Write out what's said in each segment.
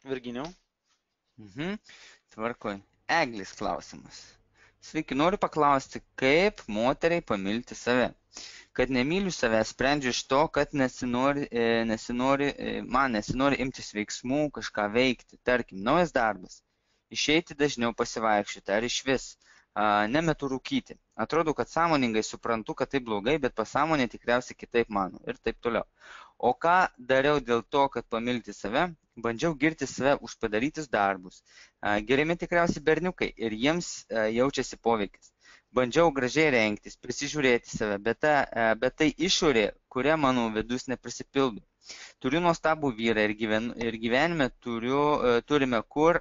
Virginijau. Tvarkoj. Eglis klausimas. Sveiki, noriu paklausti, kaip moteriai pamilti save. Kad nemyliu save, sprendžiu iš to, kad man nesinori imtis veiksmų, kažką veikti. Tarkim, naujas darbas. Išeiti dažniau pasivaikščioti ar išvis nemetu rūkyti. Atrodo, kad sąmoningai suprantu, kad tai blogai, bet pasąmonė tikriausiai kitaip mano ir taip toliau. O ką dariau dėl to, kad pamilti save? Bandžiau girti save už padarytus darbus. Gerimi tikriausiai berniukai ir jiems jaučiasi poveikis. Bandžiau gražiai rengtis, prisižiūrėti save, bet tai išorė, kuria mano vidus neprisipildo. Turiu nuostabų vyrą ir gyvenime turime kur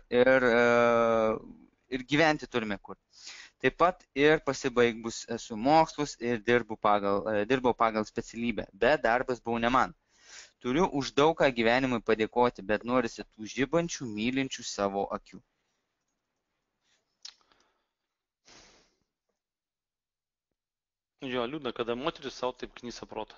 ir gyventi turime kur. Taip pat ir pasibaigus esu mokslus ir dirbau pagal specialybę, bet darbas buvo ne man. Turiu už daug ką gyvenimui padėkoti, bet norisi tų žibančių, mylinčių savo akių. Jo, liūdna, kada moteris savo taip knysa protą.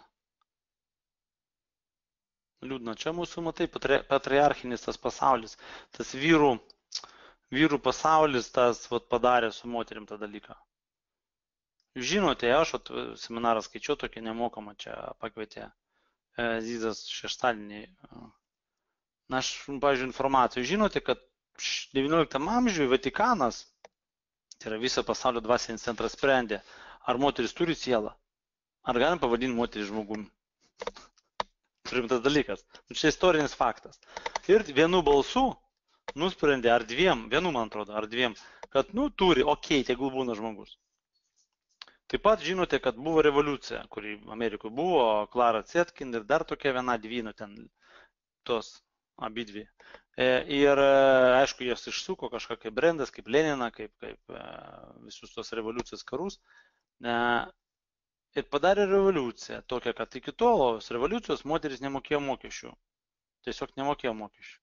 Liūdna, čia mūsų, matai, patriarchinis tas pasaulis, tas vyrų pasaulis, tas padarė su moterim tą dalyką. Jūs žinote, aš seminarą skaičiau tokį nemokamą, čia pakvietė Zizas šeštadienį. Na, aš, pavyzdžiui, informaciją. Žinote, kad 19 amžiuje Vatikanas, tai yra viso pasaulio dvasinis centras, sprendė, ar moteris turi sielą, ar galim pavadinti moterį žmogumi. Rimtas dalykas. Čia istorinis faktas. Ir vienu balsu nusprendė, ar dviem, man atrodo, ar dviem, kad, turi, okei, tegul būna žmogus. Taip pat žinote, kad buvo revoliucija, kuri Amerikoje buvo, Clara Zetkin ir dar tokia viena dvi, ten tos abidvi. Ir aišku, jos išsuko kažką kaip Brendas, kaip Lenina, kaip visus tos revoliucijos karus. Ir padarė revoliuciją tokią, kad iki tolos revoliucijos moteris nemokėjo mokesčių. Tiesiog nemokėjo mokesčių.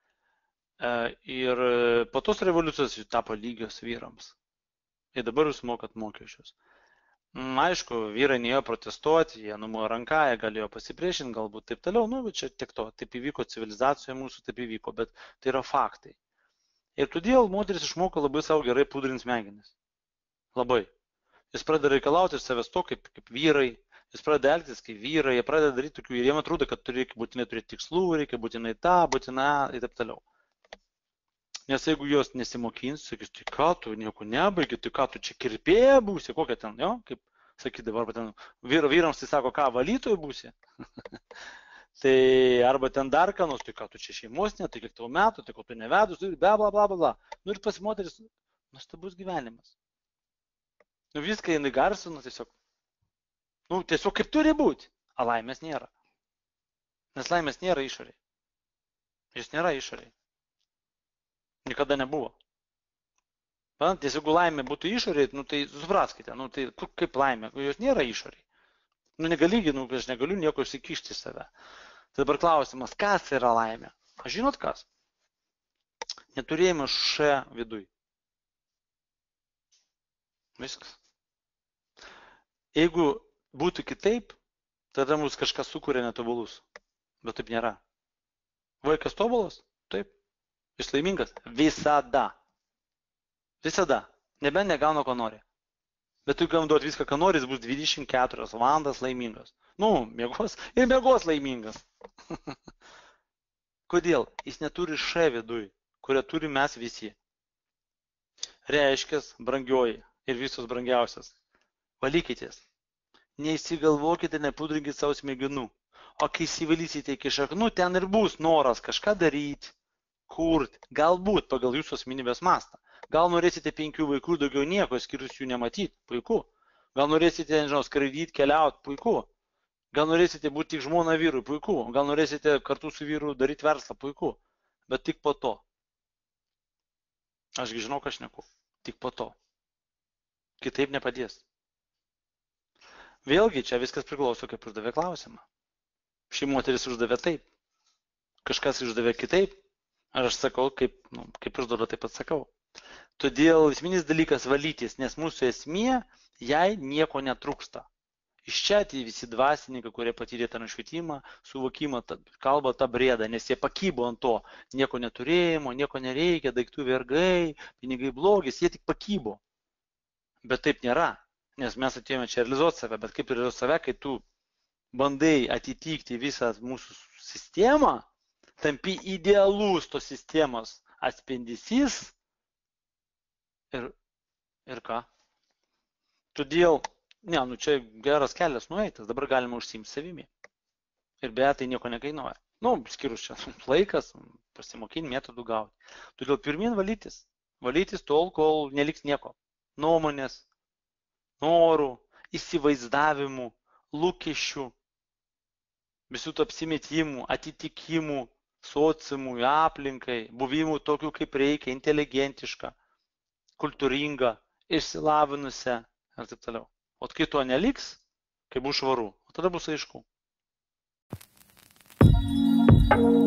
Ir po tos revoliucijos tapo lygios vyrams. Ir dabar jūs mokat mokesčius. Aišku, vyrai neėjo protestuoti, jie numojo ranką, jie galėjo pasipriešinti, galbūt taip toliau, bet čia tiek to, taip įvyko civilizacijoje mūsų, taip įvyko, bet tai yra faktai. Ir todėl moteris išmoko labai savo gerai pudrinti smegenis. Labai. Jis pradeda reikalauti iš savęs to, kaip vyrai, jis pradeda elgtis kaip vyrai, jie pradeda daryti tokių, ir jiems atrodo, kad reikia būtinai turėti tikslų, reikia būtinai tą, būtinai ir taip toliau. Nes jeigu jos nesimokins, sakys, tai ką tu nieko nebaigi, tai ką tu čia kirpėja būsi, kokia ten, jo, kaip sakydavo, arba ten vyrams tai sako, ką valytojai būsi. Tai arba ten dar ką nors, tai ką tu čia šeimos ne, tai kiek tavo metų, tai ko tu nevedus, bla bla bla bla. Ir pas moteris, nuostabus gyvenimas. Viską jinai garsina tiesiog. Tiesiog kaip turi būti, o laimės nėra. Nes laimės nėra išoriai. Jis nėra išoriai. Niekada nebuvo. Tiesiog laimė būtų išoriai, tai supraskite, tai kaip laimė, jos nėra išoriai. Aš negaliu nieko įsikišti į save. Tai dabar klausimas, kas yra laimė? Žinot kas? Neturėjome viduj. Viskas. Jeigu būtų kitaip, tada mūsų kažkas sukuria netobulus. Bet taip nėra. Vaikas tobulas? Taip. Jis laimingas? Visada. Visada. Nebent negauna, ko nori. Bet tu gam duoti viską, ką nori, jis bus 24 valandas laimingas. Miegos ir miegos laimingas. Kodėl? Jis neturi viduj, kurią turi mes visi. Reiškės, brangioji ir visos brangiausias. Valykitės. Neįsigalvokite, nepudrinkite savo smegenų. O kai įsivalysite iki šaknų, ten ir bus noras kažką daryti, kurti, galbūt pagal jūsų asmenybės mastą. Gal norėsite 5 vaikų ir daugiau nieko, skirus jų nematyti, puiku. Gal norėsite, skraidyti, keliauti, puiku. Gal norėsite būti tik žmona vyrui, puiku. Gal norėsite kartu su vyru daryti verslą, puiku. Bet tik po to. Ašgi žinau, ką aš šneku. Tik po to. Kitaip nepadės. Vėlgi, čia viskas priklauso, kaip uždavė klausimą. Ši moteris uždavė taip. Kažkas uždavė kitaip. Aš sakau, kaip užduoda, taip pat sakau. Todėl esminis dalykas valytis, nes mūsų esmė, jai nieko netrūksta. Iš čia atėjo visi dvasininkai, kurie patyrė tą nušvitimą, suvokimą, kalba tą brėdą, nes jie pakybo ant to. Nieko neturėjimo, nieko nereikia, daiktų vergai, pinigai blogis, jie tik pakybo. Bet taip nėra, nes mes atėjome čia realizuoti save, bet kaip realizuoti save, kai tu bandai atitikti visą mūsų sistemą, tampi idealus tos sistemos atspindysys ir ką? Todėl, čia geras kelias nueitas, dabar galima užsiimti savimi. Ir beje, tai nieko nekainuoja. Skirus čia laikas, pasimokinti metodų gauti. Todėl pirmin valytis. Valytis tol, kol neliks nieko. Nuomonės, norų, įsivaizdavimų, lūkesčių, visų tų apsimetimų, atitikimų, sociumui, aplinkai, buvimų tokių kaip reikia, inteligentiška, kultūringa, išsilavinusią ir taip toliau. O kai to neliks, kai bus švaru, tada bus aišku.